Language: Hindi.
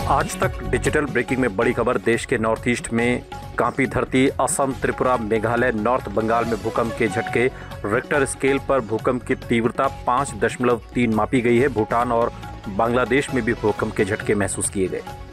आज तक डिजिटल ब्रेकिंग में बड़ी खबर। देश के नॉर्थ ईस्ट में कांपी धरती। असम, त्रिपुरा, मेघालय, नॉर्थ बंगाल में भूकंप के झटके। रिक्टर स्केल पर भूकंप की तीव्रता 5.3 मापी गई है। भूटान और बांग्लादेश में भी भूकंप के झटके महसूस किए गए।